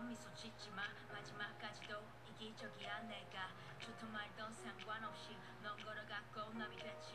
미소 짓지마 마지막까지도 이기적이야 내가 좋던 말던 상관없이 넌 걸어갔고 남이 됐지